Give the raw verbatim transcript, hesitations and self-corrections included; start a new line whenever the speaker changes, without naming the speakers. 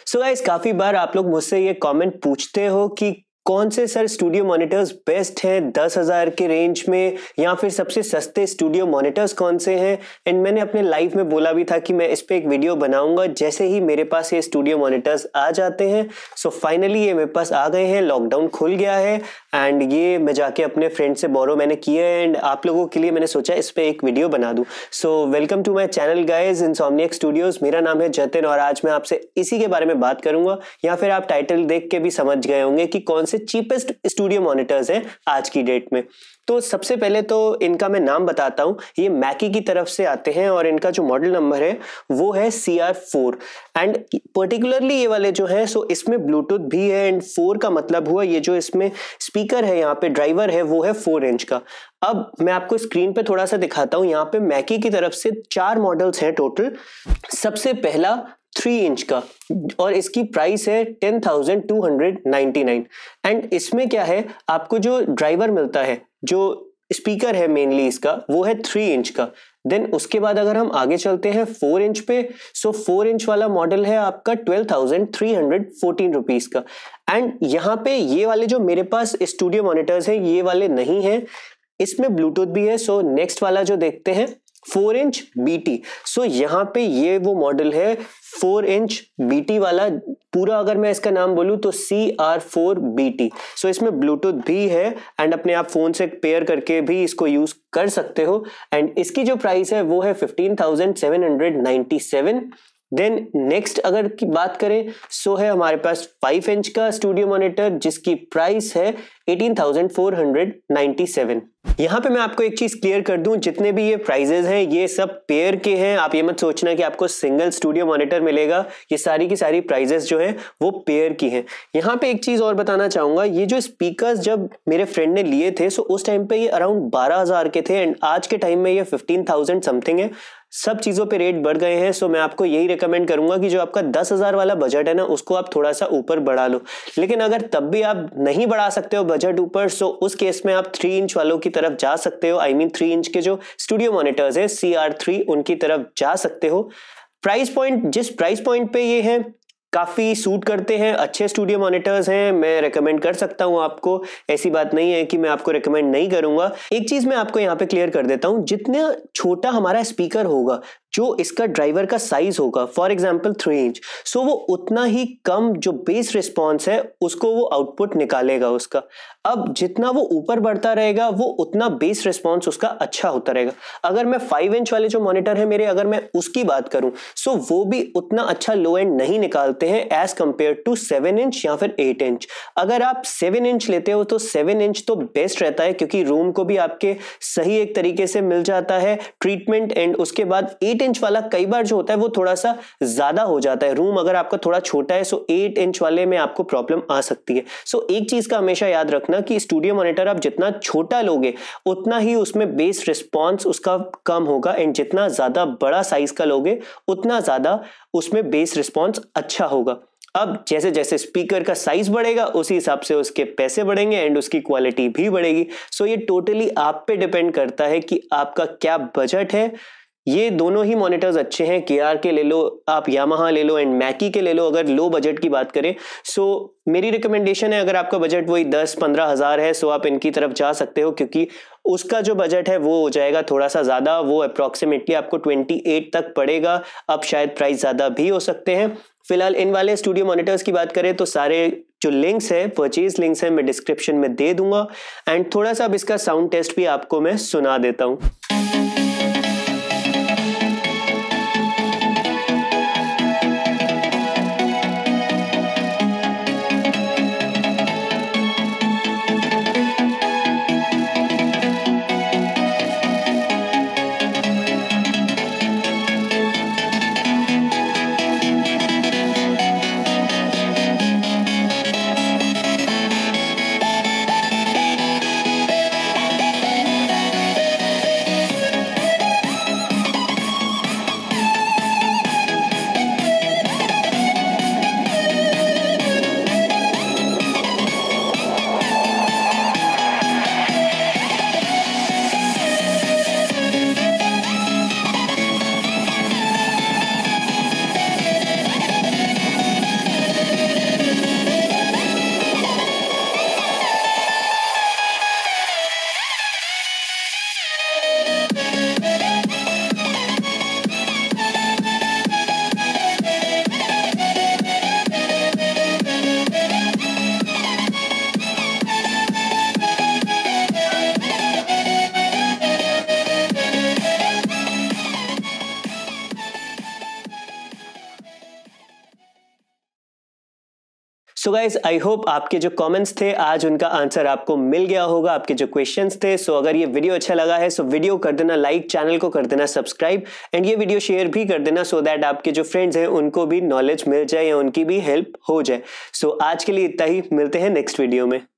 So guys, काफी बार आप लोग मुझसे ये कमेंट पूछते हो कि कौन से सर स्टूडियो मॉनिटर्स बेस्ट हैं दस हज़ार के रेंज में, या फिर सबसे सस्ते स्टूडियो मॉनिटर्स कौन से हैं। एंड मैंने अपने लाइव में बोला भी था कि मैं इस पे एक वीडियो बनाऊंगा जैसे ही मेरे पास ये स्टूडियो मॉनिटर्स आ जाते हैं। सो so फाइनली ये मेरे पास आ गए हैं, लॉकडाउन खुल गया है एंड ये मैं जाके अपने फ्रेंड से बोरो मैंने किया है एंड आप लोगों के लिए मैंने सोचा इस पे एक वीडियो बना दूं। So welcome to my channel guys, insomniac studios. मेरा नाम है जतिन और आज मैं आपसे इसी के बारे में बात करूंगा, या फिर आप टाइटल देख के भी समझ गए होंगे कि कौन से चीपेस्ट स्टूडियो मॉनिटर्स हैं आज की डेट में। तो सबसे पहले तो इनका मैं नाम बताता हूं। ये मैकी की तरफ से आते हैं और इनका जो मॉडल नंबर है वो है C R four. And particularly ये वाले जो है सो इसमें ब्लूटूथ भी है एंड फोर का मतलब हुआ ये जो इसमें स्पीकर है, यहाँ पे ड्राइवर है वो है फोर इंच का। अब मैं आपको स्क्रीन पे थोड़ा सा दिखाता हूं। यहाँ पे मैकी की तरफ से चार मॉडल्स हैं टोटल। सबसे पहला थ्री इंच का और इसकी प्राइस है ten thousand two hundred ninety nine. And इसमें क्या है, आपको जो ड्राइवर मिलता है, जो स्पीकर है मेनली इसका वो है थ्री इंच का। देन उसके बाद अगर हम आगे चलते हैं फोर इंच पे, सो फोर इंच वाला मॉडल है आपका twelve thousand three hundred fourteen rupees का। एंड यहाँ पे ये वाले जो मेरे पास स्टूडियो मॉनिटर्स हैं ये वाले नहीं हैं, इसमें ब्लूटूथ भी है। सो नेक्स्ट वाला जो देखते हैं फोर इंच बीटी। सो यहाँ पे ये वो मॉडल है फोर इंच बीटी वाला। पूरा अगर मैं इसका नाम बोलूं तो C R four BT. So इसमें ब्लूटूथ भी है एंड अपने आप फोन से पेयर करके भी इसको यूज कर सकते हो। एंड इसकी जो प्राइस है वो है fifteen thousand seven hundred ninety seven. Then next अगर की बात करें सो है हमारे पास फाइव इंच का स्टूडियो मॉनिटर जिसकी प्राइस है eighteen thousand four hundred ninety seven. यहाँ पे मैं आपको एक चीज क्लियर कर दूं, जितने भी ये प्राइजेस हैं ये सब पेयर के हैं। आप ये मत सोचना कि आपको सिंगल स्टूडियो मॉनिटर मिलेगा, ये सारी की सारी प्राइजेस जो हैं वो पेयर की हैं। यहाँ पे एक चीज और बताना चाहूंगा, ये जो स्पीकर्स जब मेरे फ्रेंड ने लिए थे सो उस टाइम पे ये अराउंड बारह हजार के थे एंड आज के टाइम में ये फिफ्टीन थाउजेंड समथिंग है। सब चीजों पे रेट बढ़ गए हैं। सो मैं आपको यही रिकमेंड करूंगा कि जो आपका दस हजार वाला बजट है ना उसको आप थोड़ा सा ऊपर बढ़ा लो। लेकिन अगर तब भी आप नहीं बढ़ा सकते हो बजट ऊपर, सो उस केस में आप थ्री इंच वालों की तरफ जा सकते हो। आई मीन थ्री इंच के जो स्टूडियो मॉनिटर्स है सी आर थ्री उनकी तरफ जा सकते हो। प्राइस पॉइंट जिस प्राइस पॉइंट पे ये है काफी सूट करते हैं, अच्छे स्टूडियो मॉनिटर्स हैं, मैं रेकमेंड कर सकता हूं आपको। ऐसी बात नहीं है कि मैं आपको रेकमेंड नहीं करूंगा। एक चीज मैं आपको यहाँ पे क्लियर कर देता हूं, जितना छोटा हमारा स्पीकर होगा, जो इसका ड्राइवर का साइज होगा, for example three inch, so वो उतना ही कम जो बेस रिस्पॉन्स है उसको वो आउटपुट निकालेगा उसका। अब जितना वो ऊपर बढ़ता रहेगा वो उतना बेस रिस्पॉन्स उसका अच्छा होता रहेगा। अगर मैं फाइव इंच वाले जो मॉनिटर है मेरे, अगर मैं उसकी बात करूं सो वो भी उतना अच्छा लो एंड नहीं निकालते हैं as compared to seven inch या फिर एट इंच। अगर आप सेवन इंच लेते हो तो सेवन इंच तो बेस्ट रहता है, क्योंकि रूम को भी आपके सही एक तरीके से मिल जाता है ट्रीटमेंट। एंड उसके बाद एट इंच वाला कई बार जो होता है वो थोड़ा सा ज्यादा हो जाता है। रूम अगर आपका थोड़ा छोटा है सो एट इंच वाले में आपको प्रॉब्लम आ सकती है। सो एक चीज का हमेशा याद रखना कि स्टूडियो मॉनिटर आप जितना छोटा लोगे उतना ही उसमें बेस रिस्पॉन्स उसका कम होगा, एंड जितना ज्यादा बड़ा साइज का लोगे उतना ज्यादा उसमें बेस रिस्पॉन्स अच्छा होगा। अब जैसे जैसे स्पीकर का साइज बढ़ेगा उसी हिसाब से उसके पैसे बढ़ेंगे एंड उसकी क्वालिटी भी बढ़ेगी। सो ये टोटली आप पे डिपेंड करता है कि आपका क्या बजट है। ये दोनों ही मॉनिटर्स अच्छे हैं, के आर के ले लो, आप यामाहा ले लो एंड मैकी के ले लो। अगर लो बजट की बात करें सो मेरी रिकमेंडेशन है, अगर आपका बजट वही दस पंद्रह हजार है सो आप इनकी तरफ जा सकते हो, क्योंकि उसका जो बजट है वो हो जाएगा थोड़ा सा ज्यादा। वो अप्रोक्सीमेटली आपको ट्वेंटी एट तक पड़ेगा। अब शायद प्राइस ज्यादा भी हो सकते हैं। फिलहाल इन वाले स्टूडियो मॉनिटर्स की बात करें तो सारे जो लिंक्स है, परचेज लिंक्स है, मैं डिस्क्रिप्शन में दे दूंगा। एंड थोड़ा सा अब इसका साउंड टेस्ट भी आपको मैं सुना देता हूं। सो गाइज आई होप आपके जो कमेंट्स थे आज उनका आंसर आपको मिल गया होगा, आपके जो क्वेश्चंस थे। सो so, अगर ये वीडियो अच्छा लगा है सो so वीडियो कर देना लाइक, चैनल को कर देना सब्सक्राइब एंड ये वीडियो शेयर भी कर देना सो so दैट आपके जो फ्रेंड्स हैं उनको भी नॉलेज मिल जाए या उनकी भी हेल्प हो जाए। सो so, आज के लिए इतना ही, मिलते हैं नेक्स्ट वीडियो में।